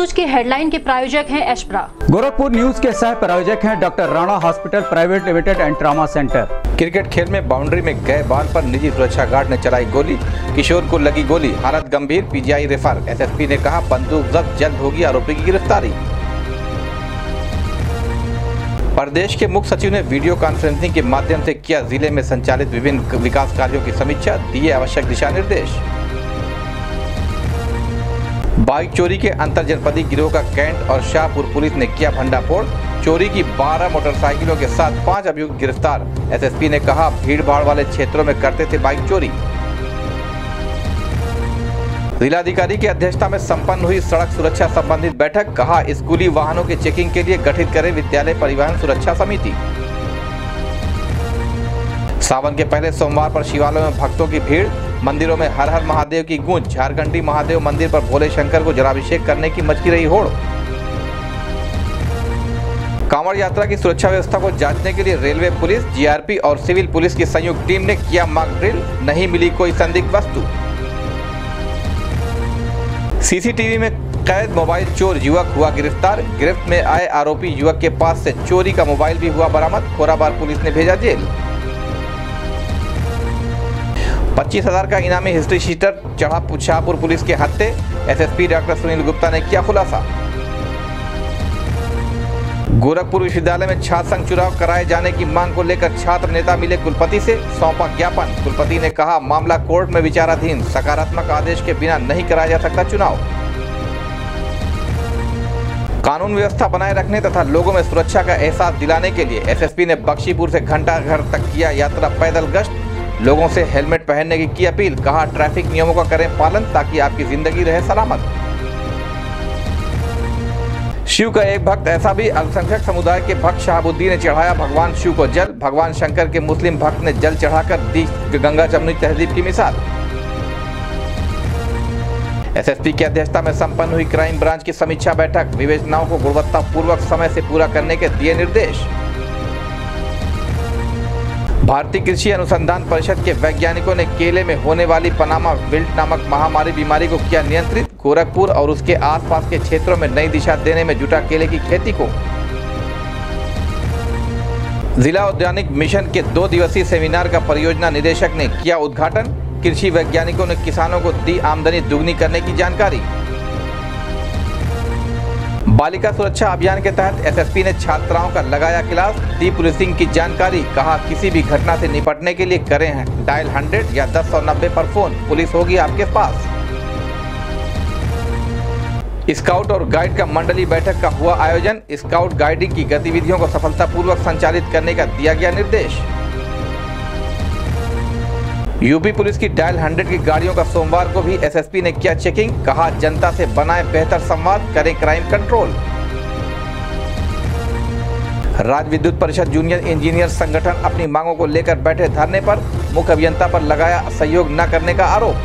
News के headline के प्रायोजक हैं एशप्रा। गोरखपुर न्यूज के सह प्रायोजक हैं doctor Rana hospital private limited and trauma centre. Cricket खेल में बाउंड्री में गए बॉल पर निजी सुरक्षा गार्ड ने चलाई गोली, किशोर को लगी गोली, हालत गंभीर, पीजीआई रेफर। एसएसपी ने कहा बंदूक जब्त, जल्द होगी आरोपी की गिरफ्तारी। प्रदेश के मुख्य सचिव ने वीडियो कॉन्फ्रेंसिंग के माध्यम से किया जिले में संचालित विभिन्न विकास कार्यों की समीक्षा, दिए आवश्यक दिशा निर्देश। बाइक चोरी के अंतरजनपदीय गिरोह का कैंट और शाहपुर पुलिस ने किया भंडाफोड़, चोरी की 12 मोटरसाइकिलों के साथ 5 अभियुक्त गिरफ्तार। एसएसपी ने कहा भीड़ भाड़ वाले क्षेत्रों में करते थे बाइक चोरी। जिलाधिकारी की अध्यक्षता में संपन्न हुई सड़क सुरक्षा संबंधित बैठक, कहा स्कूली वाहनों के चेकिंग के लिए गठित करें विद्यालय परिवहन सुरक्षा समिति। सावन के पहले सोमवार पर शिवालयों में भक्तों की भीड़, मंदिरों में हर हर महादेव की गूंज। झारखंडी महादेव मंदिर पर भोले शंकर को जलाभिषेक करने की मचकी रही होड़। कांवड़ यात्रा की सुरक्षा व्यवस्था को जांचने के लिए रेलवे पुलिस, जीआरपी और सिविल पुलिस की संयुक्त टीम ने किया मॉक ड्रिल, नहीं मिली कोई संदिग्ध वस्तु। सीसीटीवी में कैद मोबाइल चोर युवक हुआ गिरफ्तार, गिरफ्त में आए आरोपी युवक के पास से चोरी का मोबाइल भी हुआ बरामद, खोराबार पुलिस ने भेजा जेल। 25,000 का इनामी हिस्ट्री शीटर चढ़ा शाहपुर पुलिस के हत्थे, एसएसपी डॉक्टर सुनील गुप्ता ने किया खुलासा। गोरखपुर विश्वविद्यालय में छात्र संघ चुनाव कराए जाने की मांग को लेकर छात्र नेता मिले कुलपति से, सौंपा ज्ञापन। कुलपति ने कहा मामला कोर्ट में विचाराधीन, सकारात्मक आदेश के बिना नहीं कराया जा सकता चुनाव। कानून व्यवस्था बनाए रखने तथा लोगों में सुरक्षा का एहसास दिलाने के लिए एसएसपी ने बख्शीपुर से घंटाघर तक किया यात्रा पैदल गश्त, लोगों से हेलमेट पहनने की अपील, कहा ट्रैफिक नियमों का करें पालन ताकि आपकी जिंदगी रहे सलामत। शिव का एक भक्त ऐसा भी, अल्पसंख्यक समुदाय के भक्त शहाबुद्दीन ने चढ़ाया भगवान शिव को जल, भगवान शंकर के मुस्लिम भक्त ने जल चढ़ाकर दी गंगा जमुनी तहजीब की मिसाल। एसएसपी की अध्यक्षता में संपन्न हुई क्राइम ब्रांच की समीक्षा बैठक, विवेचनाओं को गुणवत्तापूर्वक समय से पूरा करने के दिए निर्देश। भारतीय कृषि अनुसंधान परिषद के वैज्ञानिकों ने केले में होने वाली पनामा विल्ट नामक महामारी बीमारी को किया नियंत्रित, गोरखपुर और उसके आसपास के क्षेत्रों में नई दिशा देने में जुटा केले की खेती को। जिला औद्यानिक मिशन के 2 दिवसीय सेमिनार का परियोजना निदेशक ने किया उद्घाटन, कृषि वैज्ञानिकों ने किसानों को दी आमदनी दुगनी करने की जानकारी। बालिका सुरक्षा अभियान के तहत एसएसपी ने छात्राओं का लगाया क्लास, दी पुलिसिंग की जानकारी, कहा किसी भी घटना से निपटने के लिए करें हैं डायल 100 या 1090 पर फोन, पुलिस होगी आपके पास। स्काउट और गाइड का मंडलीय बैठक का हुआ आयोजन, स्काउट गाइडिंग की गतिविधियों को सफलतापूर्वक संचालित करने का दिया गया निर्देश। यूपी पुलिस की डायल 100 की गाड़ियों का सोमवार को भी एसएसपी ने किया चेकिंग, कहा जनता से बनाए बेहतर संवाद, करें क्राइम कंट्रोल। राज्य विद्युत परिषद जूनियर इंजीनियर संगठन अपनी मांगों को लेकर बैठे धरने पर, मुख्य अभियंता पर लगाया सहयोग न करने का आरोप।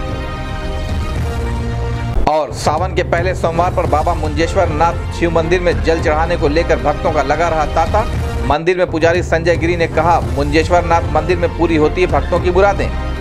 और सावन के पहले सोमवार पर बाबा मुंजेश्वर नाथ शिव मंदिर में जल चढ़ाने को लेकर भक्तों का लगा रहा तांता। मंदिर में पुजारी संजय गिरी ने कहा मुंजेश्वर नाथ मंदिर में पूरी होती है भक्तों की मुरादें।